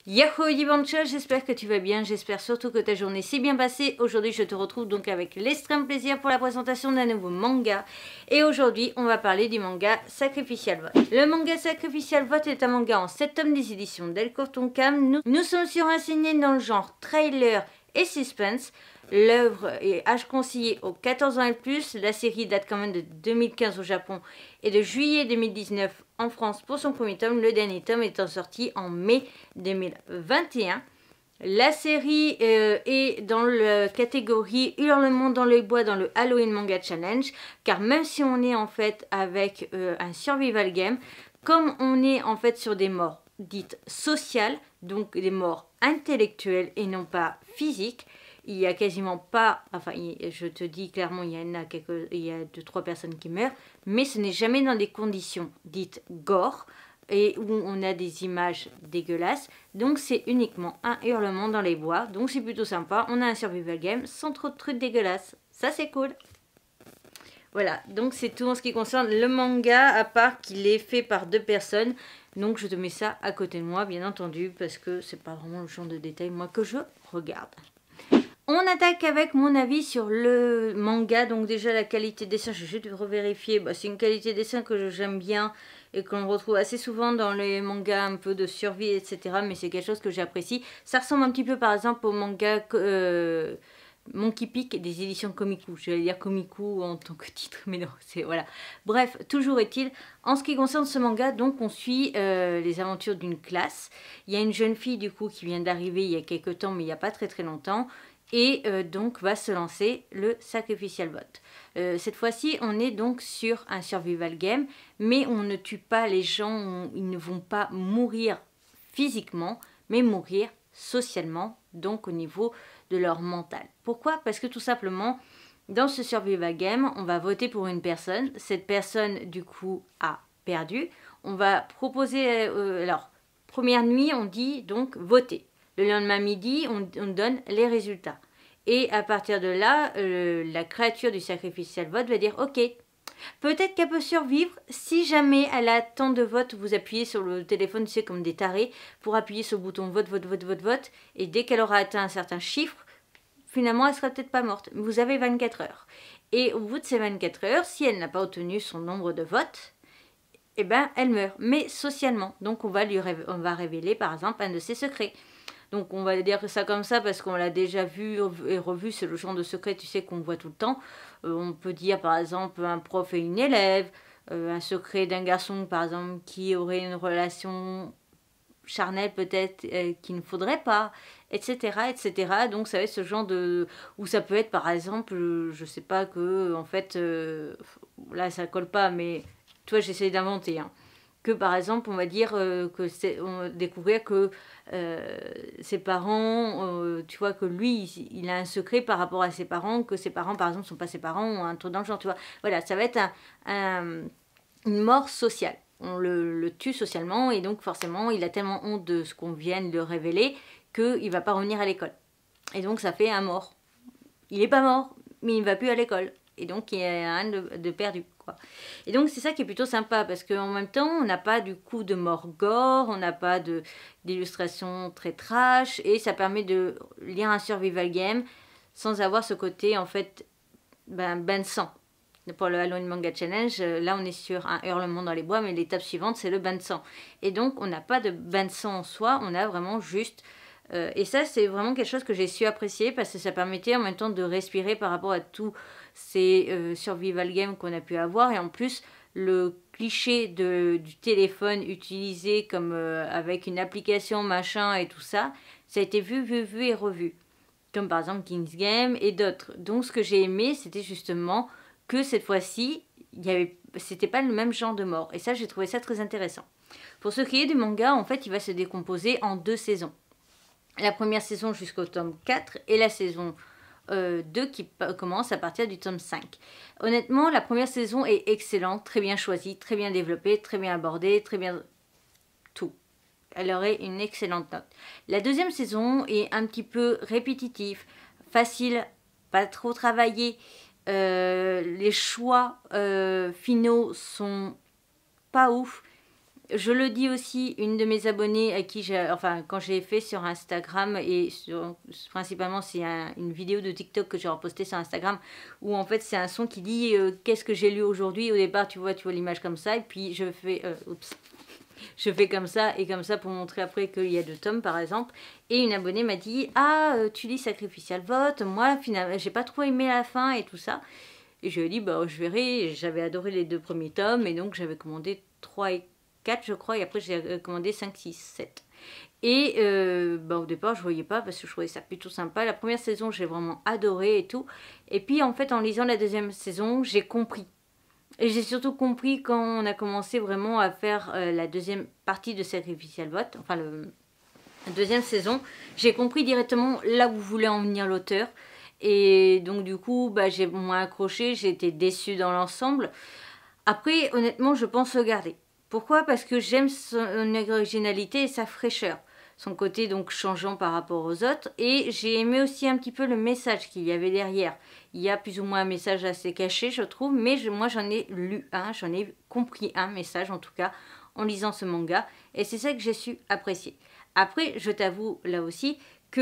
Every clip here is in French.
Yahoo Dibancha, j'espère que tu vas bien, j'espère surtout que ta journée s'est bien passée. Aujourd'hui je te retrouve donc avec l'extrême plaisir pour la présentation d'un nouveau manga. Et aujourd'hui on va parler du manga Sacrificial Vote. Le manga Sacrificial Vote est un manga en 7 tomes des éditions Delcourt Tonkam. Nous sommes sur un ciné dans le genre trailer et suspense. L'œuvre est âge conseillé aux 14 ans et plus. La série date quand même de 2015 au Japon et de juillet 2019 en France pour son premier tome. Le dernier tome étant sorti en mai 2021. La série est dans la catégorie Hurlement dans les bois dans le Halloween Manga Challenge. Car même si on est en fait avec un survival game, comme on est en fait sur des morts dites sociales, donc des morts intellectuelles et non pas physiques, il n'y a quasiment pas, enfin je te dis clairement, il y a 2-3 personnes qui meurent, mais ce n'est jamais dans des conditions dites gore et où on a des images dégueulasses, donc c'est uniquement un hurlement dans les bois, donc c'est plutôt sympa, on a un survival game sans trop de trucs dégueulasses, ça c'est cool. Voilà, donc c'est tout en ce qui concerne le manga, à part qu'il est fait par 2 personnes, donc je te mets ça à côté de moi bien entendu, parce que c'est pas vraiment le genre de détail moi que je regarde. On attaque avec mon avis sur le manga. Donc déjà la qualité de dessin, je vais juste revérifier. C'est une qualité de dessin que j'aime bien et qu'on retrouve assez souvent dans les mangas un peu de survie, etc. Mais c'est quelque chose que j'apprécie. Ça ressemble un petit peu par exemple au manga Monkey Peak des éditions Komiku. Je vais dire Komiku en tant que titre, mais non, c'est voilà. Bref, toujours est-il, en ce qui concerne ce manga, donc on suit les aventures d'une classe. Il y a une jeune fille du coup qui vient d'arriver il y a quelques temps, mais il n'y a pas très longtemps. Et donc va se lancer le Sacrificial Vote. Cette fois-ci, on est donc sur un survival game, mais on ne tue pas les gens, ils ne vont pas mourir physiquement, mais mourir socialement, donc au niveau de leur mental. Pourquoi? Parce que tout simplement, dans ce survival game, on va voter pour une personne. Cette personne, du coup, a perdu. On va proposer, alors, première nuit, on dit donc voter. Le lendemain midi, on donne les résultats. Et à partir de là, la créature du Sacrificial Vote va dire « Ok, peut-être qu'elle peut survivre si jamais elle a tant de votes. » Vous appuyez sur le téléphone, c'est comme des tarés, pour appuyer sur le bouton vote, vote, vote, vote, vote. Et dès qu'elle aura atteint un certain chiffre, finalement, elle sera peut-être pas morte. Vous avez 24 heures. Et au bout de ces 24 heures, si elle n'a pas obtenu son nombre de votes, eh ben, elle meurt. Mais socialement. Donc, on va révéler, par exemple, un de ses secrets. Donc on va dire ça comme ça parce qu'on l'a déjà vu et revu, c'est le genre de secret tu sais qu'on voit tout le temps. On peut dire par exemple un prof et une élève, un secret d'un garçon par exemple qui aurait une relation charnelle peut-être qu'il ne faudrait pas, etc. etc. Donc ça va être ce genre de... Ou ça peut être par exemple, je sais pas que en fait, là ça colle pas mais toi j'essaie d'inventer hein. Que par exemple on va dire que c'est découvrir que ses parents, tu vois que lui il a un secret par rapport à ses parents, que ses parents par exemple sont pas ses parents ou un truc dans le genre, tu vois. Voilà, ça va être une mort sociale. On le tue socialement et donc forcément il a tellement honte de ce qu'on vient de révéler qu'il va pas revenir à l'école. Et donc ça fait un mort. Il est pas mort mais il ne va plus à l'école. Et donc il y a rien de perdu. Quoi. Et donc c'est ça qui est plutôt sympa parce qu'en même temps on n'a pas du coup de mort gore, on n'a pas d'illustration très trash et ça permet de lire un survival game sans avoir ce côté en fait bain de sang. Pour le Halloween Manga Challenge, là on est sur un hurlement dans les bois mais l'étape suivante c'est le bain de sang. Et donc on n'a pas de bain de sang en soi, on a vraiment juste... et ça c'est vraiment quelque chose que j'ai su apprécier parce que ça permettait en même temps de respirer par rapport à tout ces survival games qu'on a pu avoir et en plus le cliché du téléphone utilisé comme avec une application machin et tout ça, ça a été vu et revu comme par exemple King's Game et d'autres. Donc ce que j'ai aimé c'était justement que cette fois-ci c'était pas le même genre de mort et ça j'ai trouvé ça très intéressant. Pour ce qui est du manga en fait il va se décomposer en 2 saisons. La première saison jusqu'au tome 4 et la saison 2 qui commence à partir du tome 5. Honnêtement, la première saison est excellente, très bien choisie, très bien développée, très bien abordée, très bien tout. Elle aurait une excellente note. La deuxième saison est un petit peu répétitive, facile, pas trop travaillée. Les choix finaux sont pas ouf. je le dis aussi, une de mes abonnées à qui j'ai, enfin quand j'ai fait sur Instagram et principalement c'est une vidéo de TikTok que j'ai repostée sur Instagram où en fait c'est un son qui dit qu'est-ce que j'ai lu aujourd'hui. Au départ tu vois l'image comme ça et puis je fais je fais comme ça et comme ça pour montrer après qu'il y a 2 tomes par exemple. Et une abonnée m'a dit ah tu lis Sacrificial Vote, moi finalement j'ai pas trop aimé la fin et tout ça. Et je lui ai dit bah je verrai, j'avais adoré les 2 premiers tomes et donc j'avais commandé 3 et 4 je crois et après j'ai commandé 5, 6, 7. Et bah, au départ je voyais pas parce que je trouvais ça plutôt sympa. La première saison j'ai vraiment adoré et tout. Et puis en fait en lisant la 2e saison j'ai compris. Et j'ai surtout compris quand on a commencé vraiment à faire la 2e partie de Sacrificial Vote, enfin la 2e saison, j'ai compris directement là où voulait en venir l'auteur. Et donc du coup, bah, j'ai moins accroché, j'ai été déçue dans l'ensemble. Après, honnêtement, je pense le garder. Pourquoi? Parce que j'aime son originalité et sa fraîcheur. Son côté donc changeant par rapport aux autres. Et j'ai aimé aussi un petit peu le message qu'il y avait derrière. Il y a plus ou moins un message assez caché, je trouve. Mais moi, j'en ai lu un, j'en ai compris un message en tout cas en lisant ce manga. Et c'est ça que j'ai su apprécier. Après, je t'avoue là aussi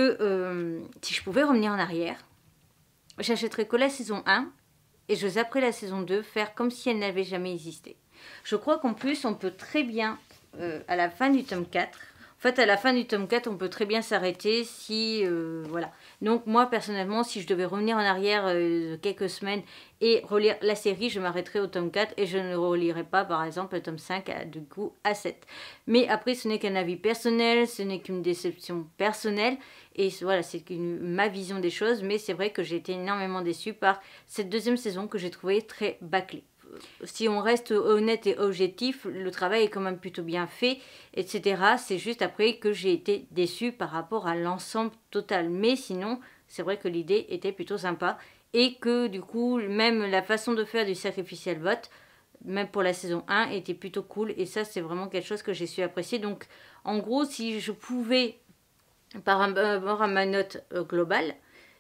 que si je pouvais revenir en arrière, j'achèterais que la saison 1 et je zapperais la saison 2, faire comme si elle n'avait jamais existé. Je crois qu'en plus, on peut très bien, à la fin du tome 4, en fait, à la fin du tome 4, on peut très bien s'arrêter si... voilà. Donc moi, personnellement, si je devais revenir en arrière quelques semaines et relire la série, je m'arrêterais au tome 4 et je ne relirai pas, par exemple, le tome 5 du coup à 7. Mais après, ce n'est qu'un avis personnel, ce n'est qu'une déception personnelle. Et voilà, c'est ma vision des choses. Mais c'est vrai que j'ai été énormément déçue par cette 2e saison que j'ai trouvée très bâclée. Si on reste honnête et objectif, le travail est quand même plutôt bien fait, etc. C'est juste après que j'ai été déçue par rapport à l'ensemble total. Mais sinon, c'est vrai que l'idée était plutôt sympa. Et que du coup, même la façon de faire du Sacrificial Vote, même pour la saison 1, était plutôt cool. Et ça, c'est vraiment quelque chose que j'ai su apprécier. Donc, en gros, si je pouvais, par rapport à ma note globale,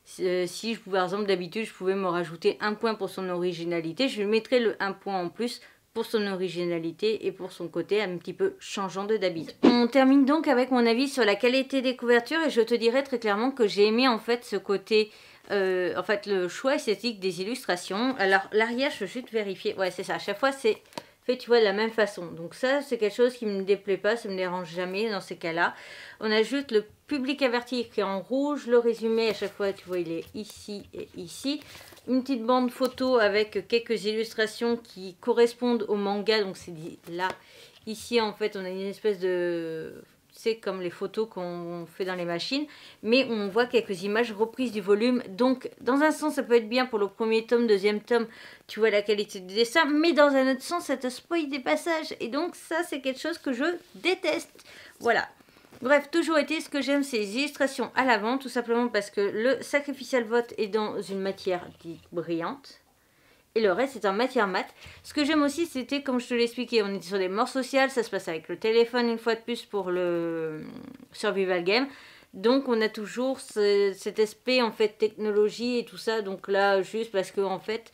si je pouvais, par exemple, d'habitude, je pouvais me rajouter 1 point pour son originalité, je lui mettrais le 1 point en plus pour son originalité et pour son côté un petit peu changeant de d'habitude. On termine donc avec mon avis sur la qualité des couvertures et je te dirais très clairement que j'ai aimé en fait ce côté, en fait le choix esthétique des illustrations. Alors l'arrière, je vais juste vérifier, ouais c'est ça, à chaque fois c'est fait tu vois de la même façon. Donc ça c'est quelque chose qui me déplaît pas, ça me dérange jamais dans ces cas-là. On ajoute le public averti écrit en rouge, le résumé à chaque fois tu vois il est ici et ici. Une petite bande photo avec quelques illustrations qui correspondent au manga, donc c'est là, ici en fait on a une espèce de... c'est comme les photos qu'on fait dans les machines, mais on voit quelques images reprises du volume. Donc, dans un sens, ça peut être bien pour le 1er tome, 2e tome, tu vois la qualité du dessin, mais dans un autre sens, ça te spoil des passages. Et donc, ça, c'est quelque chose que je déteste. Voilà. Bref, toujours été, ce que j'aime, c'est les illustrations à l'avant, tout simplement parce que le Sacrificial Vote est dans une matière dite brillante. Et le reste, c'est en matière mat. Ce que j'aime aussi, c'était, comme je te l'ai expliqué, on était sur des morts sociales. Ça se passe avec le téléphone, une fois de plus, pour le survival game. Donc, on a toujours cet aspect, en fait, technologie et tout ça. Donc là, juste parce que, en fait,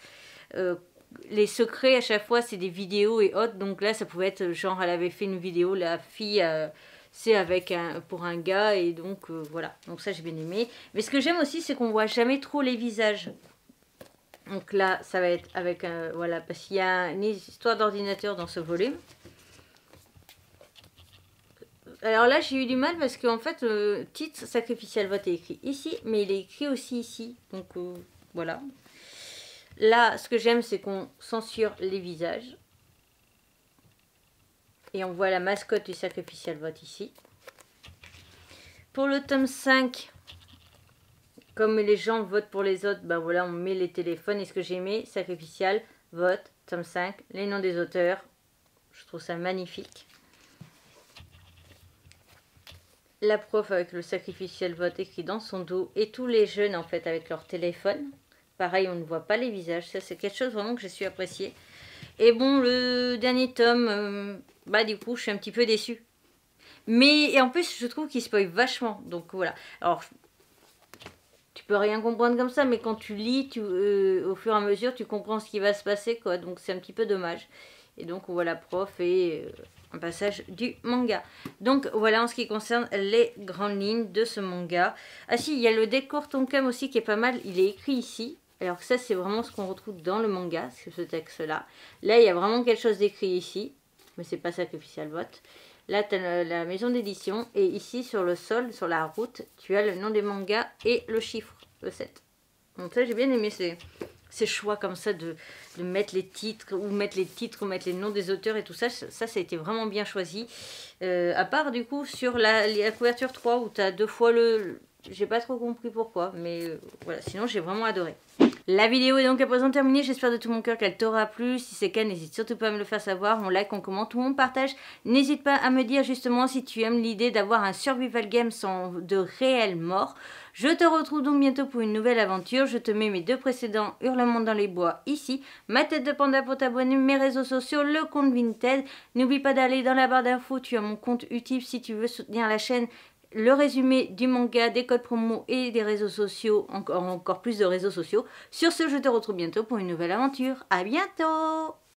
les secrets, à chaque fois, c'est des vidéos et autres. Donc là, ça pouvait être, genre, elle avait fait une vidéo, la fille... c'est avec pour un gars et donc voilà. Donc ça, j'ai bien aimé. Mais ce que j'aime aussi, c'est qu'on voit jamais trop les visages. Donc là, ça va être avec un... voilà, parce qu'il y a une histoire d'ordinateur dans ce volume. Alors là, j'ai eu du mal parce qu'en fait, le titre Sacrificial Vote est écrit ici, mais il est écrit aussi ici. Donc voilà. Là, ce que j'aime, c'est qu'on censure les visages. Et on voit la mascotte du Sacrificial Vote ici. Pour le tome 5... comme les gens votent pour les autres, ben voilà, on met les téléphones. Et ce que j'ai aimé, Sacrificial, vote, tome 5, les noms des auteurs. Je trouve ça magnifique. La prof avec le Sacrificial vote écrit dans son dos. Et tous les jeunes, en fait, avec leur téléphone. Pareil, on ne voit pas les visages. Ça, c'est quelque chose vraiment que j'ai su apprécier. Et bon, le dernier tome, bah du coup, je suis un petit peu déçue. Mais, et en plus, je trouve qu'il spoil vachement. Donc voilà. Alors, tu peux rien comprendre comme ça, mais quand tu lis, au fur et à mesure, tu comprends ce qui va se passer, quoi. Donc c'est un petit peu dommage. Et donc on voit la prof et un passage du manga. Donc voilà en ce qui concerne les grandes lignes de ce manga. Ah si, il y a le décor Tonkam aussi qui est pas mal, il est écrit ici. Alors ça c'est vraiment ce qu'on retrouve dans le manga, ce texte-là. Là il y a vraiment quelque chose d'écrit ici, mais c'est pas Sacrificial Vote. Là tu as la maison d'édition et ici sur le sol, sur la route, tu as le nom des mangas et le chiffre, le 7. Donc ça j'ai bien aimé ces choix comme ça de mettre les titres ou mettre les noms des auteurs et tout ça. Ça a été vraiment bien choisi. À part du coup sur la couverture 3 où tu as 2 fois le... J'ai pas trop compris pourquoi, mais voilà, sinon j'ai vraiment adoré. La vidéo est donc à présent terminée, j'espère de tout mon cœur qu'elle t'aura plu. Si c'est le cas, n'hésite surtout pas à me le faire savoir, on like, on commente ou on partage. N'hésite pas à me dire justement si tu aimes l'idée d'avoir un survival game sans de réelles morts. Je te retrouve donc bientôt pour une nouvelle aventure. Je te mets mes 2 précédents Hurlements dans les bois ici, ma tête de panda pour t'abonner, mes réseaux sociaux, le compte Vinted. N'oublie pas d'aller dans la barre d'infos, tu as mon compte Utip si tu veux soutenir la chaîne. Le résumé du manga, des codes promo et des réseaux sociaux, encore plus de réseaux sociaux. Sur ce, je te retrouve bientôt pour une nouvelle aventure. À bientôt!